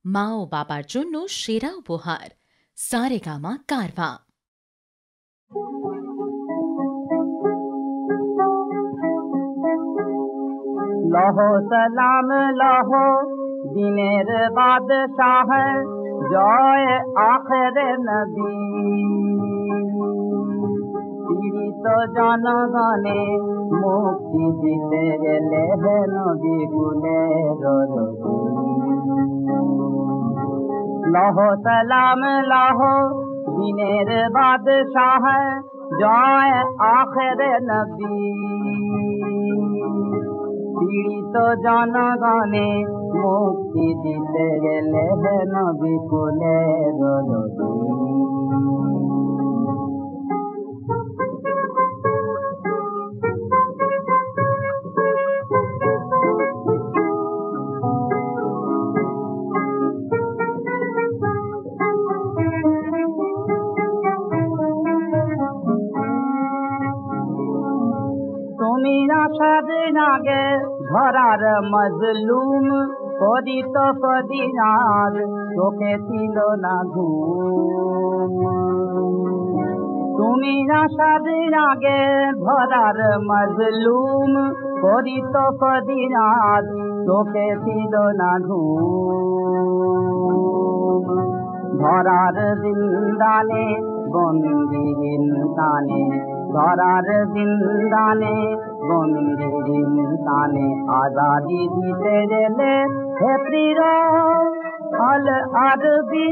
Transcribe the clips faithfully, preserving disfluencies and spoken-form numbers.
মা ও বাবার জন্য সেরা উপহার সারেগামা কারভা। लहो सलाम लहो दिनेर बादशाह जय आखिर नबी पीड़ित जनगणे मुक्ति दिते गेले हे नबी गुलेर लहो सलाम लहो दिनेर बादशाह जय आखिर नबी पीड़ित जनगणे मुक्ति दिते गेले हे नबी कुलेर नबी তুমি আসার আগে ধরার মজলুম পদিত পদিনার চোখে ছিল না ঘুম তুমি আসার আগে ধরার মজলুম পদিত পদিনার চোখে ছিল না ঘুম ধরার জিন্দানে বন্দি ইনসানে ধরার জিন্দানে বন্দি ইনসানে আজাদি দিতে গেলে হে প্রিয় আল আরবি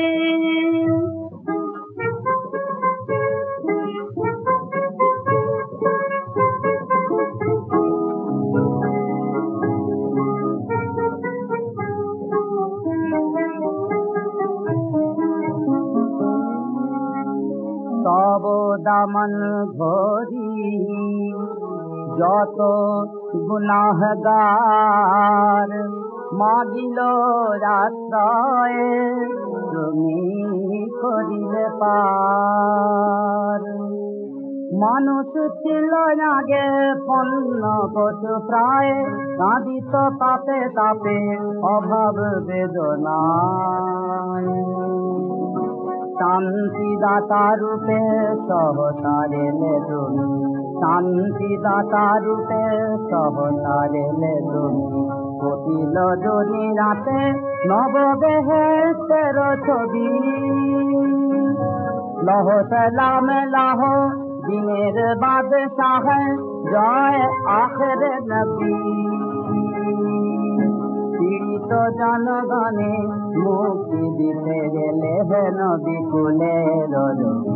তব দামন ঘড়ি যত গুনাহগার মাগিল রাস্তায় তুমি করিলে পার মানুষ ছিল আগে পণ্য পশু প্রায় কাঁদিত তাপে তাপে অভাব বেদনায় শান্তিদাতা রূপে সহতারেলে তুমি শান্তিদাতা রূপে সহতারেলে তুমি কটিল জনি রাতে নববেহেশতের ছবি লহ সালাম লাহ দিনের বাদশাহ জয় আখির নবী পীড়িত জনগণে মুক্তি দিতে গেলে হে নবী কুলের